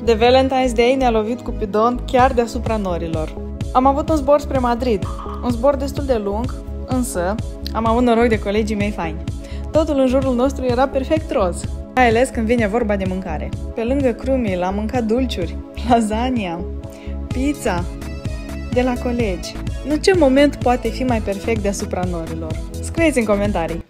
De Valentine's Day ne-a lovit Cupidon chiar deasupra norilor. Am avut un zbor spre Madrid, un zbor destul de lung, însă am avut noroc de colegii mei faini. Totul în jurul nostru era perfect roz, mai ales când vine vorba de mâncare. Pe lângă crumil am mâncat dulciuri, lasagna, pizza de la colegi. Nu, ce moment poate fi mai perfect deasupra norilor? Scrieți în comentarii!